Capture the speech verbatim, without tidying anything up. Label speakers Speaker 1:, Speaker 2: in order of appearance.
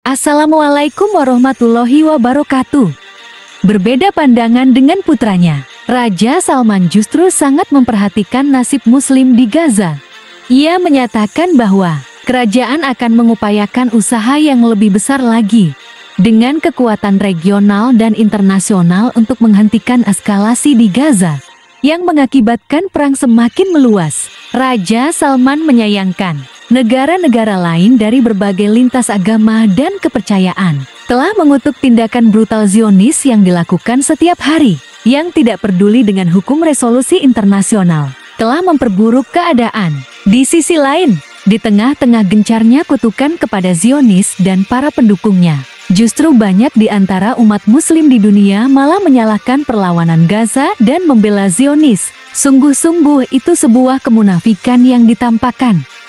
Speaker 1: Assalamualaikum warahmatullahi wabarakatuh. Berbeda pandangan dengan putranya, Raja Salman justru sangat memperhatikan nasib Muslim di Gaza. Ia menyatakan bahwa kerajaan akan mengupayakan usaha yang lebih besar lagi dengan kekuatan regional dan internasional untuk menghentikan eskalasi di Gaza yang mengakibatkan perang semakin meluas. Raja Salman menyayangkan negara-negara lain dari berbagai lintas agama dan kepercayaan telah mengutuk tindakan brutal Zionis yang dilakukan setiap hari, yang tidak peduli dengan hukum resolusi internasional, telah memperburuk keadaan. Di sisi lain, di tengah-tengah gencarnya kutukan kepada Zionis dan para pendukungnya, justru banyak di antara umat Muslim di dunia malah menyalahkan perlawanan Gaza dan membela Zionis. Sungguh-sungguh itu sebuah kemunafikan yang ditampakkan.